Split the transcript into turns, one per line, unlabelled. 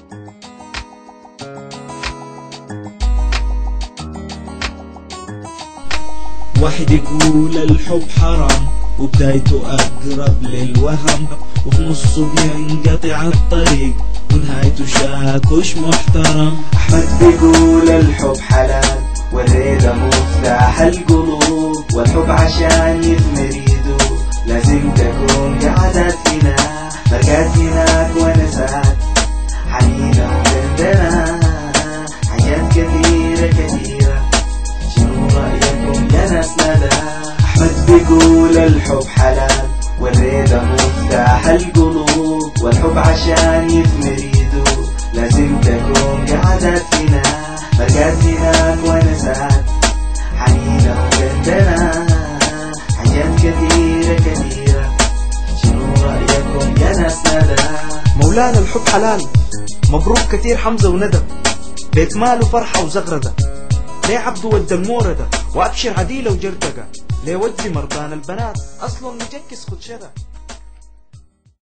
واحد يقول الحب حرام وبدايته أقرب للوهم، وفي نصه بينقطع الطريق ونهايته شاكوش محترم.
أحمد بيقول الحب حلال والرضا مفتاح القلوب، والحب عشان يثمر يدوب لازم تكون قعدت هنا، مرقات هناك ونسات حنينة وبندنا حاجات كثيرة كثيرة. شنو رأيكم يا ناس ندى؟ أحمد بيقول الحب حلال والرضا مفتاح القلوب، والحب عشان يثمر يدوب لازم تكون قعدت هنا، مرقات هناك ونسات حنينة وبندنا حاجات كثيرة كثيرة. شنو رأيكم يا ناس ندى؟
مولانا الحب حلال، مبروك كتير حمزة وندى، بيت ماله فرحة وزغردة، ليه عبده ود الموردة وأبشر عديلة وجردقة، ليه ودي مرضان البنات أصلا مجكس خد شدة.